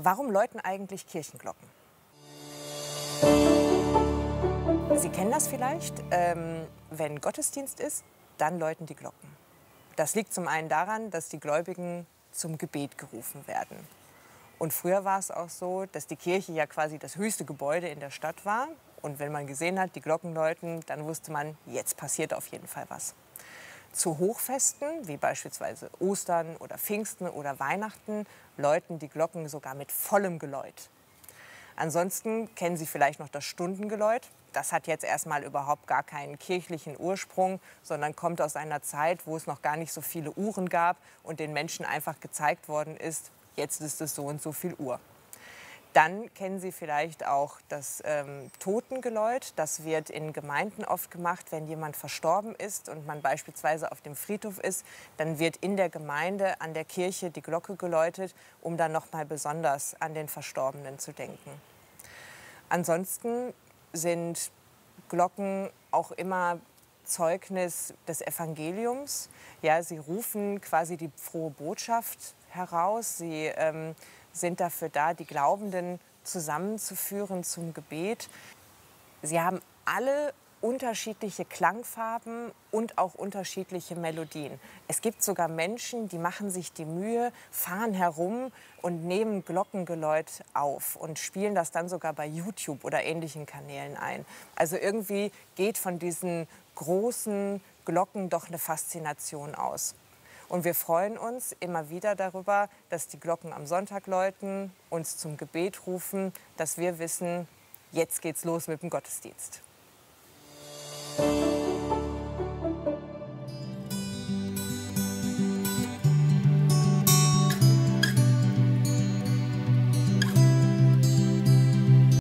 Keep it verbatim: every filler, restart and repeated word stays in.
Warum läuten eigentlich Kirchenglocken? Sie kennen das vielleicht, ähm, wenn Gottesdienst ist, dann läuten die Glocken. Das liegt zum einen daran, dass die Gläubigen zum Gebet gerufen werden. Und früher war es auch so, dass die Kirche ja quasi das höchste Gebäude in der Stadt war. Und wenn man gesehen hat, die Glocken läuten, dann wusste man, jetzt passiert auf jeden Fall was. Zu Hochfesten, wie beispielsweise Ostern oder Pfingsten oder Weihnachten, läuten die Glocken sogar mit vollem Geläut. Ansonsten kennen Sie vielleicht noch das Stundengeläut. Das hat jetzt erstmal überhaupt gar keinen kirchlichen Ursprung, sondern kommt aus einer Zeit, wo es noch gar nicht so viele Uhren gab und den Menschen einfach gezeigt worden ist, jetzt ist es so und so viel Uhr. Dann kennen Sie vielleicht auch das ähm, Totengeläut. Das wird in Gemeinden oft gemacht, wenn jemand verstorben ist und man beispielsweise auf dem Friedhof ist. Dann wird in der Gemeinde an der Kirche die Glocke geläutet, um dann noch mal besonders an den Verstorbenen zu denken. Ansonsten sind Glocken auch immer Zeugnis des Evangeliums. Ja, sie rufen quasi die frohe Botschaft heraus. Sie ähm, sind dafür da, die Glaubenden zusammenzuführen zum Gebet. Sie haben alle unterschiedliche Klangfarben und auch unterschiedliche Melodien. Es gibt sogar Menschen, die machen sich die Mühe, fahren herum und nehmen Glockengeläut auf und spielen das dann sogar bei YouTube oder ähnlichen Kanälen ein. Also irgendwie geht von diesen großen Glocken doch eine Faszination aus. Und wir freuen uns immer wieder darüber, dass die Glocken am Sonntag läuten, uns zum Gebet rufen, dass wir wissen, jetzt geht's los mit dem Gottesdienst.